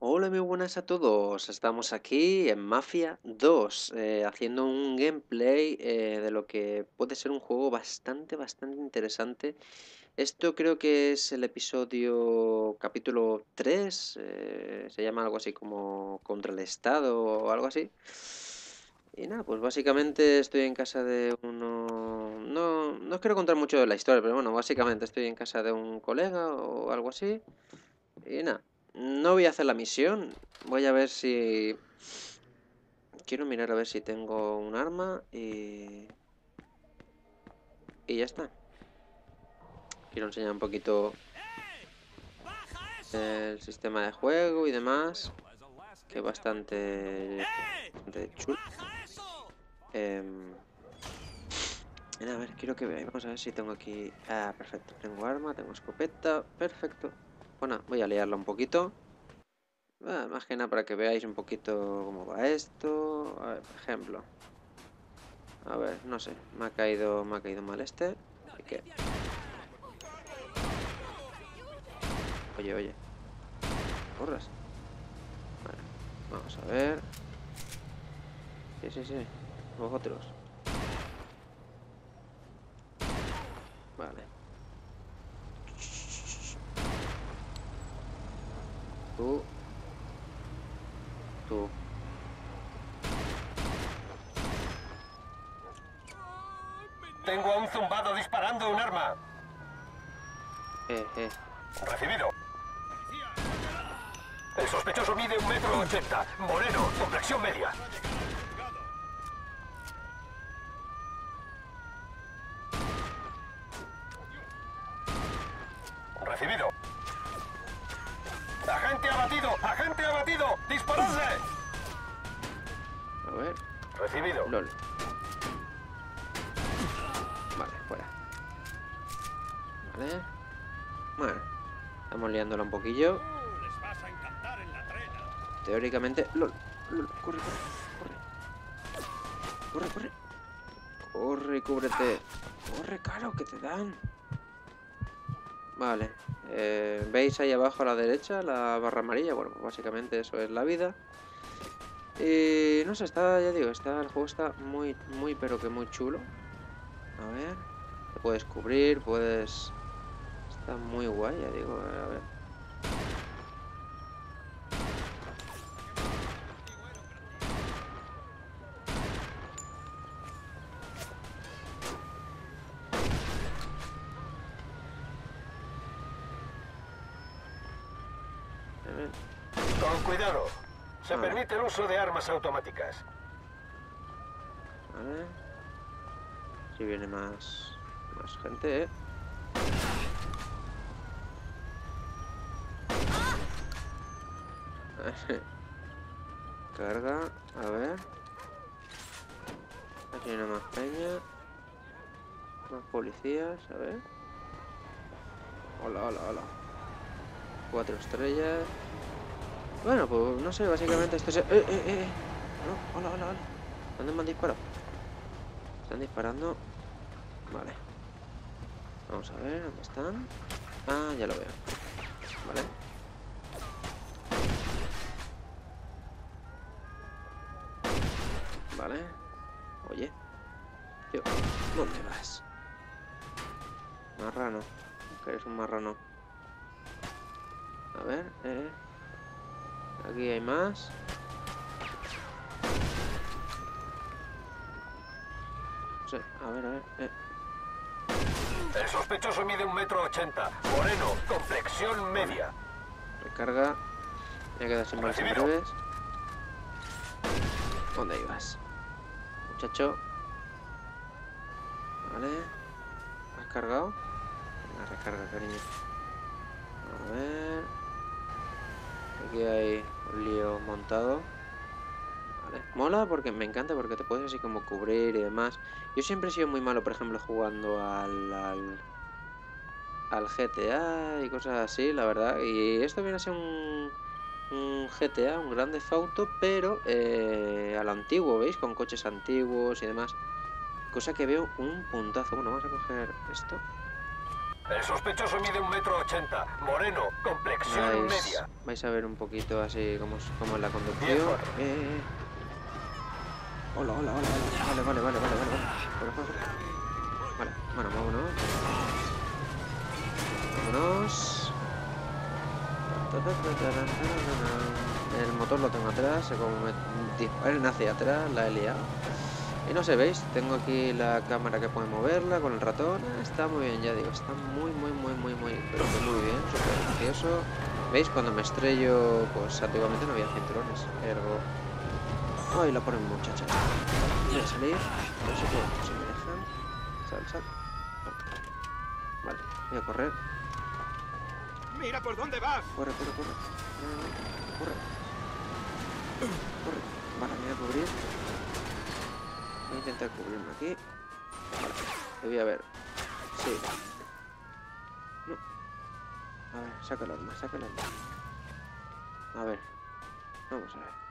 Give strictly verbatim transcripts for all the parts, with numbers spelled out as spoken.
Hola, muy buenas a todos. Estamos aquí en Mafia dos, eh, haciendo un gameplay eh, de lo que puede ser un juego bastante, bastante interesante. Esto creo que es el episodio capítulo tres, eh, se llama algo así como Contra el Estado o algo así. Y nada, pues básicamente estoy en casa de uno... No, no os quiero contar mucho de la historia, pero bueno, básicamente estoy en casa de un colega o algo así. Y nada, no voy a hacer la misión. Voy a ver si... Quiero mirar a ver si tengo un arma y... Y ya está. Quiero enseñar un poquito ¡Baja eso! el sistema de juego y demás, que es bastante, ¡Eh! bastante chulo. ¡Baja eso! Em, y nada, a ver, quiero que veáis. Vamos a ver si tengo aquí... Ah, perfecto. Tengo arma, tengo escopeta. Perfecto. Bueno, voy a liarla un poquito. Ah, más que nada para que veáis un poquito cómo va esto. A ver, por ejemplo. A ver, no sé. Me ha caído, me ha caído mal este. Así que... Oye, oye. Corras. Vale. Vamos a ver. Sí, sí, sí. Vosotros. Vale. Tú. Tú. Tengo a un zumbado disparando un arma. Eh, eh. Recibido. El sospechoso mide un metro ochenta. Moreno, complexión media. Recibido. Agente abatido. Agente abatido. Disparadle. A ver. Recibido. LOL. Vale, fuera. Vale. Bueno. Estamos liándola un poquillo. Uh, les vas a encantar en la trena. Teóricamente... LOL. LOL. Corre, corre. Corre. Corre, corre. Corre, cúbrete. Corre, caro, que te dan. Vale. Eh, ¿Veis ahí abajo a la derecha la barra amarilla? Bueno, pues básicamente eso es la vida. Y no sé, está, ya digo, está, el juego está muy, muy, pero que muy chulo. A ver. Te puedes cubrir, puedes... Está muy guay, ya digo, a ver. A ver. Con cuidado. Se Ah, permite el uso de armas automáticas. vale. Si viene más, más gente, ¿eh? Carga, a ver. Aquí hay una más peña. Más policías, a ver. Hola, hola, hola. Cuatro estrellas. Bueno, pues no sé, básicamente esto es... ¡Eh, eh, eh! eh. No, hola, hola, hola. ¿Dónde me han disparado? Están disparando. Vale. Vamos a ver, ¿dónde están? Ah, ya lo veo. Vale. Vale. Oye. Tío, ¿dónde vas? Marrano. Que eres un marrano. A ver, eh. Aquí hay más. No sé, a ver, a ver, eh. El sospechoso mide un metro ochenta. Moreno, complexión media. Recarga. Me voy a quedar sin balas en Recibido. breves. ¿Dónde ibas? Muchacho. Vale. ¿Has cargado? Venga, recarga, cariño. A ver. Aquí hay un lío montado. Vale. Mola porque me encanta porque te puedes así como cubrir y demás. Yo siempre he sido muy malo, por ejemplo, jugando al, al, al G T A y cosas así, la verdad. Y esto viene a ser un, un G T A, un Grand Theft Auto, pero eh, al antiguo, ¿veis? Con coches antiguos y demás. Cosa que veo un puntazo. Bueno, vamos a coger esto. El sospechoso mide un metro ochenta. Moreno, complexión Vais, media. vais a ver un poquito así como, es- como es la conducción. Diez, Eh, cuatro. eh, eh. Hola, hola, hola, hola. Vale, vale, vale, vale, vale, vale. Corre, corre, corre. Vale, bueno, vámonos. Vámonos. El motor lo tengo atrás, como me disparen hacia atrás, la he liado. Y no sé, ¿veis? Tengo aquí la cámara que puede moverla con el ratón. Ah, está muy bien, ya digo, está muy, muy, muy, muy, muy, pero que muy bien, súper gracioso. ¿Veis? Cuando me estrello, pues antiguamente no había cinturones, ergo... ¡Ay, la ponen muchacha! Voy a salir, no sé qué, si me dejan. Sal, sal. Vale, voy a correr. ¡Mira por dónde vas! Corre, corre, corre. No, no, no. Corre. Corre. Vale, me voy a cubrir. Voy a intentar cubrirme aquí. Vale. Te voy a ver. Sí. No. A ver, saca el arma, saca el arma. A ver. Vamos a ver.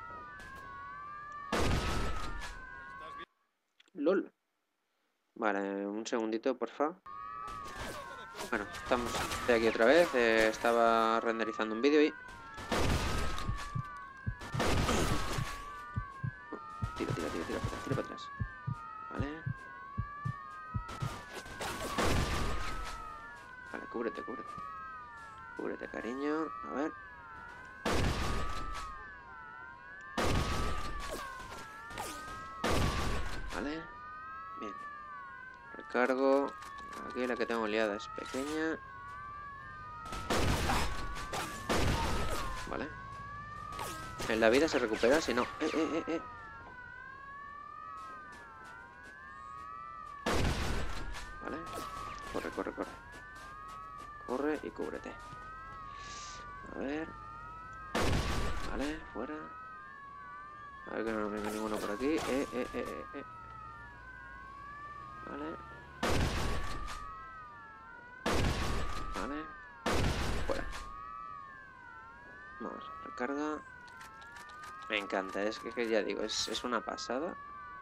LOL. Vale, un segundito, porfa. Bueno, estamos de aquí otra vez. Eh, estaba renderizando un vídeo y... Tira, tira, tira, tira para atrás, tira para atrás. Vale. Vale, cúbrete, cúbrete. Cúbrete, cariño. A ver. Vale. Bien. Recargo. Aquí la que tengo liada es pequeña. Vale. En la vida se recupera, si no... Eh, eh, eh, eh. Vale. Corre, corre, corre. Corre y cúbrete. A ver. Vale, fuera. A ver que no nos venga ninguno por aquí. Eh, eh, eh, eh, eh. Vale. Vale. Fuera. Vamos, recarga. Me encanta, es que, que ya digo, es, es una pasada.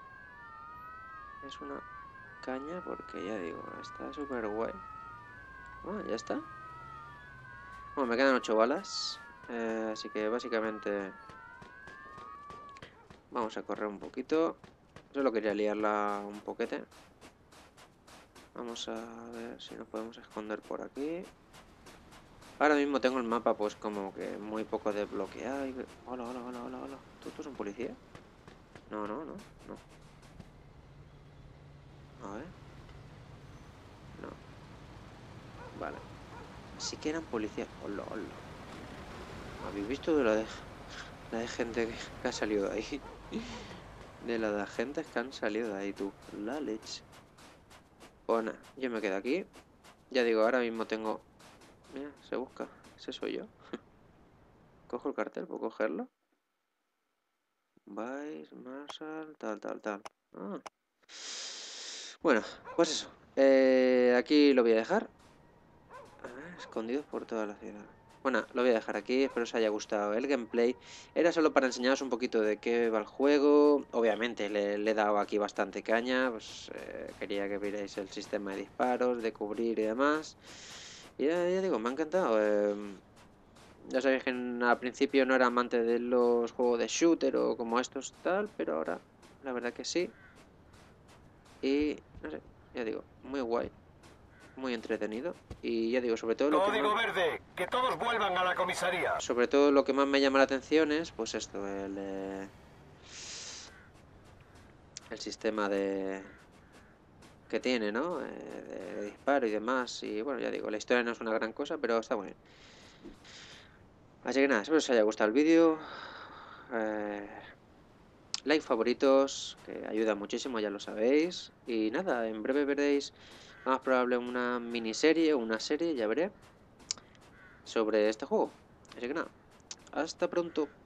Es una caña porque ya digo, está súper guay. Ah, ya está. Bueno, me quedan ocho balas. Eh, así que básicamente vamos a correr un poquito. Solo quería liarla un poquete. Vamos a ver si nos podemos esconder por aquí. Ahora mismo tengo el mapa pues como que muy poco desbloqueado. Y... Hola, hola, hola, hola, hola. ¿Tú, tú eres un policía? No, no, no, no. A ver. No. Vale. Sí que eran policías. Hola, hola. ¿Habéis visto de la de, la de gente que, que ha salido de ahí? De la de agentes que han salido de ahí, tú. La leche. Bueno, yo me quedo aquí. Ya digo, ahora mismo tengo... Mira, se busca. Ese soy yo. Cojo el cartel, ¿puedo cogerlo? Vice, Marshall, tal, tal, tal. Ah. Bueno, pues eso. Eh, aquí lo voy a dejar. A ver, escondidos por toda la ciudad. Bueno, lo voy a dejar aquí, espero os haya gustado el gameplay. Era solo para enseñaros un poquito de qué va el juego. Obviamente le, le he dado aquí bastante caña, pues eh, quería que vierais el sistema de disparos, de cubrir y demás. Y ya, ya digo, me ha encantado. Eh, ya sabéis que en- al principio no era amante de los juegos de shooter o como estos tal, pero ahora la verdad que sí. Y no sé, ya digo, muy guay, muy entretenido. Y ya digo, sobre todo lo que más... Código verde. Que todos vuelvan a la comisaría. Sobre todo lo que más me llama la atención es, pues esto, el, eh, el sistema de que tiene, ¿no? Eh, de, de disparo y demás. Y bueno, ya digo, la historia no es una gran cosa, pero está muy bien. Así que nada, espero que os haya gustado el vídeo. Eh, like, favoritos, que ayuda muchísimo, ya lo sabéis. Y nada, en breve veréis, lo más probable, una miniserie o una serie, ya veré, sobre este juego. Así que nada, hasta pronto.